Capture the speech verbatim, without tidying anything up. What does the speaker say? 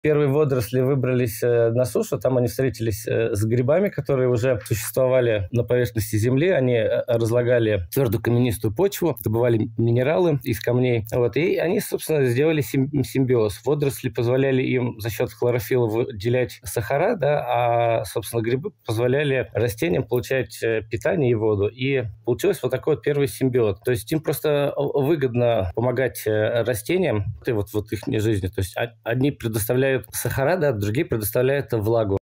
Первые водоросли выбрались на сушу, там они встретились с грибами, которые уже существовали на поверхности земли. Они разлагали твердую каменистую почву, добывали минералы из камней. Вот, и они, собственно, сделали симбиоз. Водоросли позволяли им за счет хлорофилла выделять сахара, да, а, собственно, грибы позволяли растениям получать питание и воду. И получилось вот такой вот первый симбиоз. То есть им просто выгодно помогать растениям и вот, вот их жизни. То есть одни предоставляют сахара, да, другие предоставляют влагу.